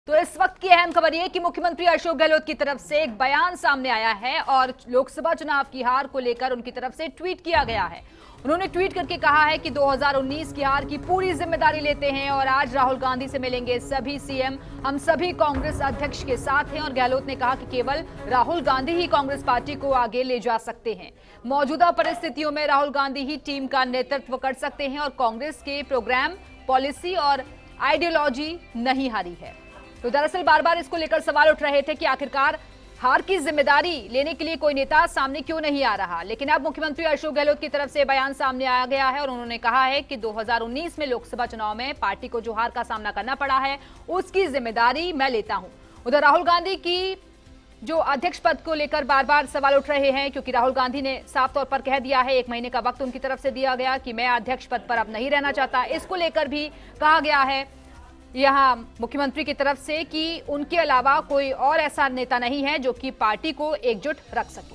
तो इस वक्त की अहम खबर यह कि मुख्यमंत्री अशोक गहलोत की तरफ से एक बयान सामने आया है और लोकसभा चुनाव की हार को लेकर उनकी तरफ से ट्वीट किया गया है। उन्होंने ट्वीट करके कहा है कि 2019 की हार की पूरी जिम्मेदारी लेते हैं और आज राहुल गांधी से मिलेंगे सभी सीएम। हम सभी कांग्रेस अध्यक्ष के साथ हैं और गहलोत ने कहा कि केवल राहुल गांधी ही कांग्रेस पार्टी को आगे ले जा सकते हैं। मौजूदा परिस्थितियों में राहुल गांधी ही टीम का नेतृत्व कर सकते हैं और कांग्रेस के प्रोग्राम, पॉलिसी और आइडियोलॉजी नहीं हारी है। तो दरअसल बार बार इसको लेकर सवाल उठ रहे थे कि आखिरकार हार की जिम्मेदारी लेने के लिए कोई नेता सामने क्यों नहीं आ रहा। लेकिन अब मुख्यमंत्री अशोक गहलोत की तरफ से बयान सामने आ गया है और उन्होंने कहा है कि 2019 में लोकसभा चुनाव में पार्टी को जो हार का सामना करना पड़ा है उसकी जिम्मेदारी मैं लेता हूं। उधर राहुल गांधी की जो अध्यक्ष पद को लेकर बार बार सवाल उठ रहे हैं, क्योंकि राहुल गांधी ने साफ तौर पर कह दिया है, 1 महीने का वक्त उनकी तरफ से दिया गया कि मैं अध्यक्ष पद पर अब नहीं रहना चाहता। इसको लेकर भी कहा गया है यहां मुख्यमंत्री की तरफ से कि उनके अलावा कोई और ऐसा नेता नहीं है जो कि पार्टी को एकजुट रख सके।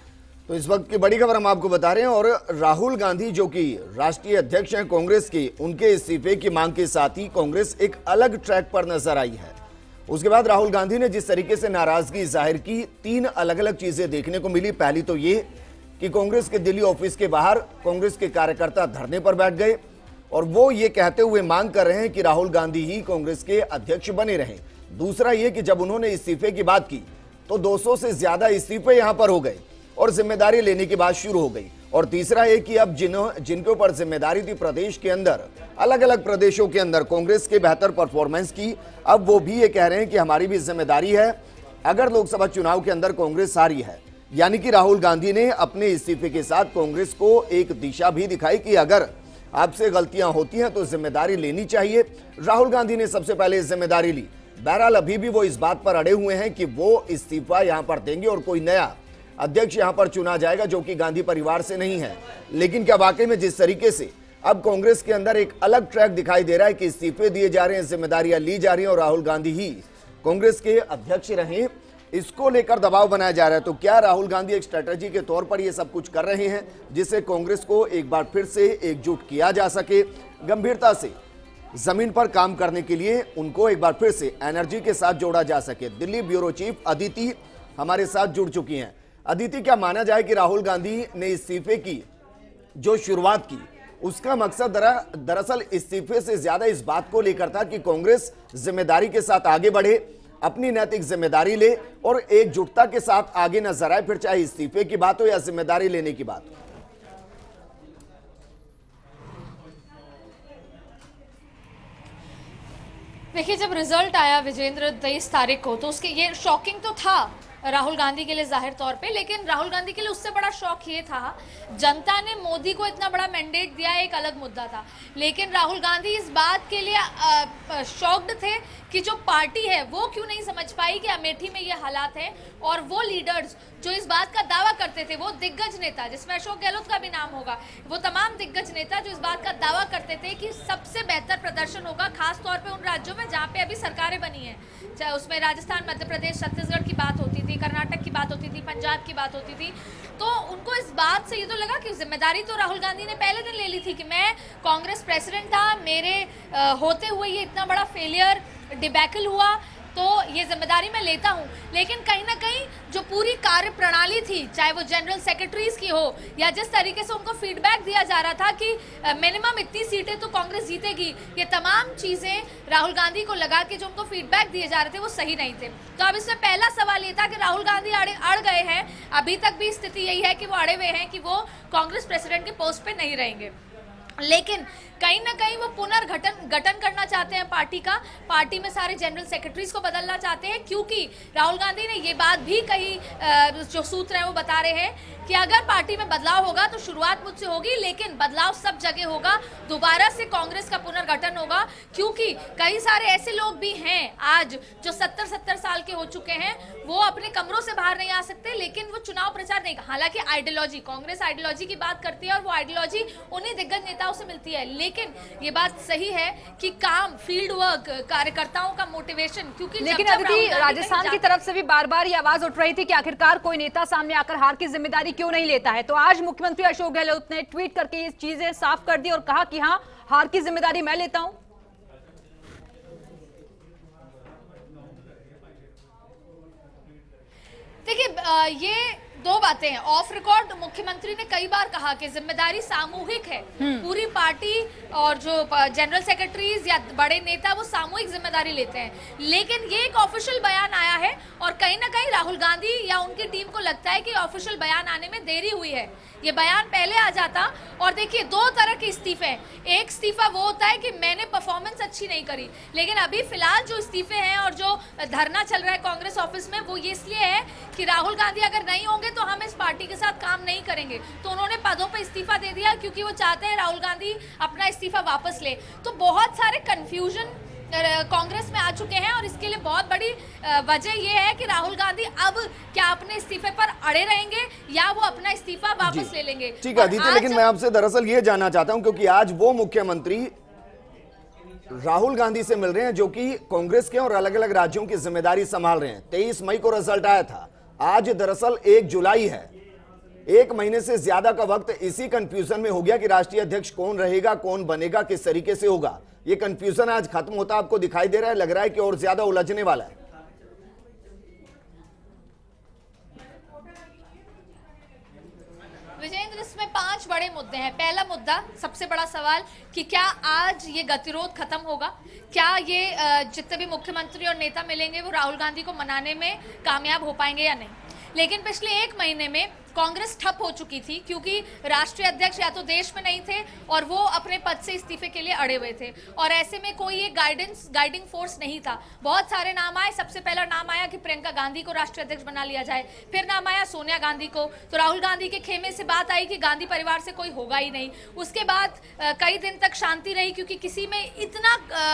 तो इस वक्त की बड़ी खबर हम आपको बता रहे हैं और राहुल गांधी जो कि राष्ट्रीय अध्यक्ष हैं कांग्रेस के, उनके इस्तीफे की मांग के साथ ही कांग्रेस एक अलग ट्रैक पर नजर आई है। उसके बाद राहुल गांधी ने जिस तरीके से नाराजगी जाहिर की, 3 अलग अलग चीजें देखने को मिली। पहली तो ये कि कांग्रेस के दिल्ली ऑफिस के बाहर कांग्रेस के कार्यकर्ता धरने पर बैठ गए और वो ये कहते हुए मांग कर रहे हैं कि राहुल गांधी ही कांग्रेस के अध्यक्ष बने रहें। दूसरा ये कि जब उन्होंने इस्तीफे की बात की तो 200 से ज्यादा इस्तीफे यहां पर हो गए और जिम्मेदारी लेने की बात शुरू हो गई। और तीसरा ये कि अब जिनके ऊपर जिम्मेदारी थी प्रदेश के अंदर, अलग अलग प्रदेशों के अंदर कांग्रेस के बेहतर परफॉर्मेंस की, अब वो भी ये कह रहे हैं कि हमारी भी जिम्मेदारी है अगर लोकसभा चुनाव के अंदर कांग्रेस हारी है। यानी कि राहुल गांधी ने अपने इस्तीफे के साथ कांग्रेस को एक दिशा भी दिखाई कि अगर आपसे गलतियां होती हैं तो जिम्मेदारी लेनी चाहिए। राहुल गांधी ने सबसे पहले जिम्मेदारी ली। बहरहाल अभी भी वो इस बात पर अड़े हुए हैं कि वो इस्तीफा यहां पर देंगे और कोई नया अध्यक्ष यहां पर चुना जाएगा जो कि गांधी परिवार से नहीं है। लेकिन क्या वाकई में जिस तरीके से अब कांग्रेस के अंदर एक अलग ट्रैक दिखाई दे रहा है कि इस्तीफे दिए जा रहे हैं, जिम्मेदारियां ली जा रही हैं और राहुल गांधी ही कांग्रेस के अध्यक्ष रहें, इसको लेकर दबाव बनाया जा रहा है। तो क्या राहुल गांधी एक स्ट्रेटजी के तौर पर ये सब कुछ कर रहे हैं जिससे कांग्रेस को एक बार फिर से एकजुट किया जा सके, गंभीरता से जमीन पर काम करने के लिए उनको एक बार फिर से एनर्जी के साथ जोड़ा जा सके। दिल्ली ब्यूरो चीफ अदिति हमारे साथ जुड़ चुकी हैं। अदिति, क्या माना जाए कि राहुल गांधी ने इस्तीफे की जो शुरुआत की उसका मकसद दरअसल इस्तीफे से ज्यादा इस बात को लेकर था कि कांग्रेस जिम्मेदारी के साथ आगे बढ़े, अपनी नैतिक जिम्मेदारी ले और एकजुटता के साथ आगे नजर आए, फिर चाहे इस्तीफे की बात हो या जिम्मेदारी लेने की बात हो? देखिए, जब रिजल्ट आया विजेंद्र 23 तारीख को, तो उसके ये शॉकिंग तो था राहुल गांधी के लिए जाहिर तौर पे, लेकिन राहुल गांधी के लिए उससे बड़ा शौक ये था, जनता ने मोदी को इतना बड़ा मैंडेट दिया, एक अलग मुद्दा था। लेकिन राहुल गांधी इस बात के लिए शॉक्ड थे कि जो पार्टी है वो क्यों नहीं समझ पाई कि अमेठी में ये हालात हैं। और वो लीडर्स जो इस बात का दावा करते थे, वो दिग्गज नेता जिसमें अशोक गहलोत का भी नाम होगा, वो तमाम दिग्गज नेता जो इस बात का दावा करते थे कि सबसे बेहतर प्रदर्शन होगा खास तौर पे उन राज्यों में जहाँ पे अभी सरकारें बनी हैं, चाहे उसमें राजस्थान, मध्य प्रदेश, छत्तीसगढ़ की बात होती थी, कर्नाटक की बात होती थी, पंजाब की बात होती थी। तो उनको इस बात से ये तो लगा कि जिम्मेदारी तो राहुल गांधी ने पहले दिन ले ली थी कि मैं कांग्रेस प्रेसिडेंट था, मेरे होते हुए ये इतना बड़ा फेलियर डिबैकल हुआ, तो ये जिम्मेदारी मैं लेता हूं। लेकिन कहीं ना कहीं जो पूरी कार्य प्रणाली थी, चाहे वो जनरल सेक्रेटरीज की हो या जिस तरीके से उनको फीडबैक दिया जा रहा था कि मिनिमम इतनी सीटें तो कांग्रेस जीतेगी, ये तमाम चीजें राहुल गांधी को लगा कि जो उनको फीडबैक दिए जा रहे थे वो सही नहीं थे। तो अब इसमें पहला सवाल ये था कि राहुल गांधी अड़ गए हैं, अभी तक भी स्थिति यही है कि वो अड़े हुए हैं कि वो कांग्रेस प्रेसिडेंट के पोस्ट पे नहीं रहेंगे। लेकिन कहीं ना कहीं वो पुनर्गठन करना चाहते हैं पार्टी में सारे जनरल सेक्रेटरीज को बदलना चाहते हैं, क्योंकि राहुल गांधी ने ये बात भी कही, जो सूत्र हैं वो बता रहे हैं कि अगर पार्टी में बदलाव होगा तो शुरुआत मुझसे होगी, लेकिन बदलाव सब जगह होगा, दोबारा से कांग्रेस का पुनर्गठन होगा। क्योंकि कई सारे ऐसे लोग भी हैं आज जो 70-70 साल के हो चुके हैं, वो अपने कमरों से बाहर नहीं आ सकते, लेकिन वो चुनाव प्रचार नहीं, हालांकि आइडियोलॉजी, कांग्रेस आइडियोलॉजी की बात करती है और वो आइडियोलॉजी उन्हीं दिग्गज नेताओं से मिलती है। लेकिन ये बात सही है कि काम, फील्ड वर्क, कार्यकर्ताओं का मोटिवेशन, क्योंकि लेकिन अदिति, राजस्थान की तरफ से भी बार बार ये आवाज उठ रही थी कि आखिरकार कोई नेता सामने आकर हार की जिम्मेदारी क्यों नहीं लेता है। तो आज मुख्यमंत्री अशोक गहलोत ने ट्वीट करके ये चीजें साफ कर दी और कहा कि हाँ, हार की जिम्मेदारी मैं लेता हूं। ये दो बातें हैं। ऑफ रिकॉर्ड मुख्यमंत्री ने कई बार कहा कि जिम्मेदारी सामूहिक है, पूरी पार्टी और जो जनरल सेक्रेटरीज या बड़े नेता वो सामूहिक जिम्मेदारी लेते हैं, लेकिन ये एक ऑफिशियल बयान आया है और कहीं ना कहीं राहुल गांधी या उनकी टीम को लगता है कि ऑफिशियल बयान आने में देरी हुई है, ये बयान पहले आ जाता। और देखिए, दो तरह के इस्तीफे हैं। एक इस्तीफा वो होता है कि मैंने परफॉर्मेंस अच्छी नहीं करी, लेकिन अभी फिलहाल जो इस्तीफे हैं और जो धरना चल रहा है कांग्रेस ऑफिस में, वो ये इसलिए है कि राहुल गांधी अगर नहीं होंगे तो हम इस पार्टी के साथ काम नहीं करेंगे। तो उन्होंने पदों पर इस्तीफा दे दिया क्योंकि वो चाहते हैं राहुल गांधी अपना इस्तीफा वापस ले। तो बहुत सारे कंफ्यूजन कांग्रेस में आ चुके हैं और इसके लिए बहुत बड़ी वजह यह है कि राहुल गांधी अब क्या अपने इस्तीफे पर अड़े रहेंगे या वो अपना इस्तीफा वापस ले लेंगे। ठीक है अदिति, लेकिन मैं आपसे दरअसल ये जानना चाहता हूं क्योंकि आज वो मुख्यमंत्री राहुल गांधी से मिल रहे हैं जो कि कांग्रेस के और अलग अलग राज्यों की जिम्मेदारी संभाल रहे हैं। 23 मई को रिजल्ट आया था, आज दरअसल 1 जुलाई है। 1 महीने से ज्यादा का वक्त इसी कंफ्यूजन में हो गया कि राष्ट्रीय अध्यक्ष कौन रहेगा, कौन बनेगा, किस तरीके से होगा। ये कंफ्यूजन आज खत्म होता आपको दिखाई दे रहा है? लग रहा है कि और ज्यादा उलझने वाला है। विजेंद्र, इसमें 5 बड़े मुद्दे हैं। पहला मुद्दा, सबसे बड़ा सवाल कि क्या आज ये गतिरोध खत्म होगा, क्या ये जितने भी मुख्यमंत्री और नेता मिलेंगे वो राहुल गांधी को मनाने में कामयाब हो पाएंगे या नहीं। लेकिन पिछले 1 महीने में कांग्रेस ठप हो चुकी थी क्योंकि राष्ट्रीय अध्यक्ष या तो देश में नहीं थे और वो अपने पद से इस्तीफे के लिए अड़े हुए थे, और ऐसे में कोई एक गाइडिंग फोर्स नहीं था। बहुत सारे नाम आए। सबसे पहला नाम आया कि प्रियंका गांधी को राष्ट्रीय अध्यक्ष बना लिया जाए, फिर नाम आया सोनिया गांधी को। तो राहुल गांधी के खेमे से बात आई कि गांधी परिवार से कोई होगा ही नहीं। उसके बाद कई दिन तक शांति रही क्योंकि किसी में इतना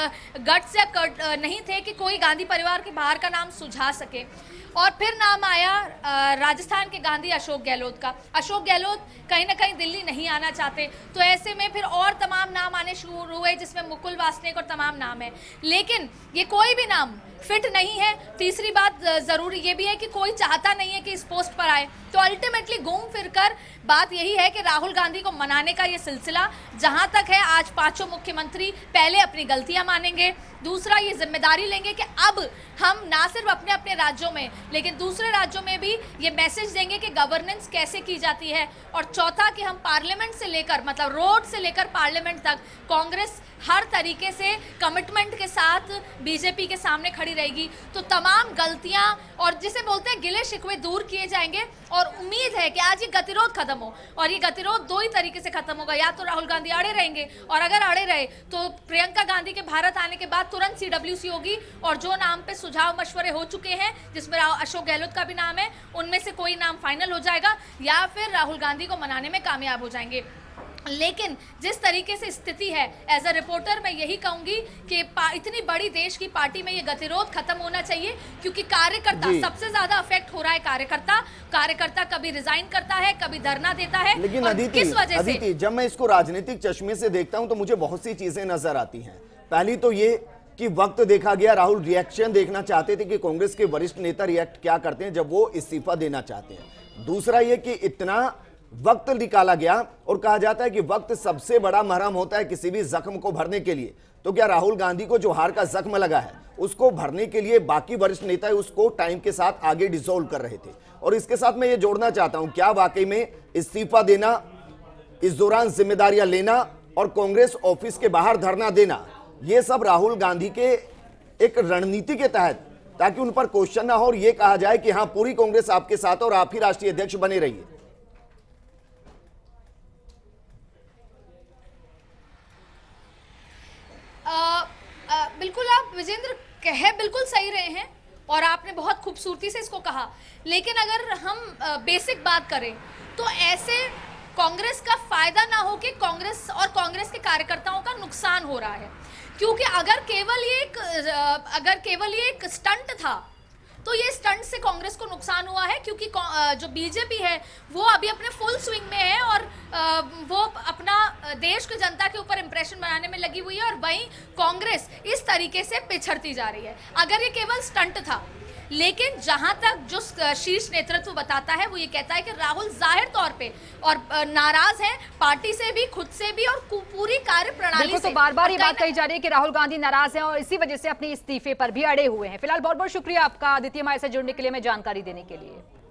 गट्स या नहीं थे कि कोई गांधी परिवार के बाहर का नाम सुझा सके। और फिर नाम आया राजस्थान के गांधी अशोक गहलोत का। अशोक गहलोत कहीं ना कहीं दिल्ली नहीं आना चाहते, तो ऐसे में फिर और तमाम नाम आने शुरू हुए जिसमें मुकुल वासनिक और तमाम नाम है, लेकिन ये कोई भी नाम फिट नहीं है। तीसरी बात जरूरी ये भी है कि कोई चाहता नहीं है कि इस पोस्ट पर आए। तो अल्टीमेटली घूम फिरकर बात यही है कि राहुल गांधी को मनाने का ये सिलसिला जहां तक है, आज 5 मुख्यमंत्री पहले अपनी गलतियां मानेंगे, दूसरा ये जिम्मेदारी लेंगे कि अब हम ना सिर्फ अपने अपने राज्यों में लेकिन दूसरे राज्यों में भी ये मैसेज देंगे कि गवर्नेंस कैसे की जाती है, और चौथा कि हम पार्लियामेंट से लेकर, मतलब रोड से लेकर पार्लियामेंट तक कांग्रेस हर तरीके से कमिटमेंट के साथ बीजेपी के सामने खड़ी रहेगी। तो तमाम गलतियां और जिसे बोलते हैं गिले शिकवे दूर किए जाएंगे, और उम्मीद है कि आज ये गतिरोध खत्म हो। और ये गतिरोध 2 ही तरीके से खत्म होगा, या तो राहुल गांधी अड़े रहेंगे, और अगर अड़े रहे तो प्रियंका गांधी के भारत आने के बाद तुरंत CWC होगी, और जो नाम पे सुझाव मशवरे हो चुके हैं जिसमें अशोक गहलोत का भी नाम है, उनमें से कोई नाम फाइनल हो जाएगा, या फिर राहुल गांधी को मनाने में कामयाब हो जाएंगे। लेकिन जिस तरीके से स्थिति है, एज अ रिपोर्टर मैं यही कहूंगी कि इतनी बड़ी देश की पार्टी में ये गतिरोध खत्म होना चाहिए, क्योंकि कार्यकर्ता सबसे ज्यादा अफेक्ट हो रहा है। कार्यकर्ता कभी रिजाइन करता है, कभी धरना देता है। लेकिन अदिति, जब मैं इसको राजनीतिक चश्मे से देखता हूं तो मुझे बहुत सी चीजें नजर आती हैं। पहली तो ये कि वक्त देखा गया, राहुल रिएक्शन देखना चाहते थे कि कांग्रेस के वरिष्ठ नेता रिएक्ट क्या करते हैं जब वो इस्तीफा देना चाहते हैं। दूसरा ये कि इतना वक्त निकाला गया, और कहा जाता है कि वक्त सबसे बड़ा मरहम होता है किसी भी जख्म को भरने के लिए। तो क्या राहुल गांधी को जो हार का जख्म लगा है उसको भरने के लिए बाकी वरिष्ठ नेता उसको टाइम के साथ आगे डिसॉल्व कर रहे थे? और इसके साथ मैं ये जोड़ना चाहता हूं, क्या वाकई में इस्तीफा देना, इस दौरान जिम्मेदारियां लेना और कांग्रेस ऑफिस के बाहर धरना देना, ये सब राहुल गांधी के एक रणनीति के तहत, ताकि उन पर क्वेश्चन ना हो और ये कहा जाए कि हाँ पूरी कांग्रेस आपके साथ और आप ही राष्ट्रीय अध्यक्ष बने रहिए? बिल्कुल, आप विजेंद्र कह बिल्कुल सही रहे हैं और आपने बहुत खूबसूरती से इसको कहा। लेकिन अगर हम बेसिक बात करें तो ऐसे कांग्रेस का फायदा ना हो कि कांग्रेस और कांग्रेस के कार्यकर्ताओं का नुकसान हो रहा है, क्योंकि अगर केवल ये एक स्टंट था तो ये स्टंट से कांग्रेस को नुकसान हुआ है, क्योंकि जो बीजेपी है वो अभी अपने फुल स्विंग में है और वो अपना देश की जनता के ऊपर इंप्रेशन बनाने में लगी हुई है, और वहीं कांग्रेस इस तरीके से पिछड़ती जा रही है। अगर ये केवल स्टंट था, लेकिन जहां तक जो शीर्ष नेतृत्व बताता है वो ये कहता है कि राहुल जाहिर तौर पे और नाराज है पार्टी से भी, खुद से भी और पूरी कार्य प्रणाली से। तो बार-बार ये बात कही जा रही है कि राहुल गांधी नाराज हैं और इसी वजह से अपने इस्तीफे पर भी अड़े हुए हैं। फिलहाल बहुत बहुत शुक्रिया आपका आदित्य, हमारे साथ जुड़ने के लिए, हमें जानकारी देने के लिए।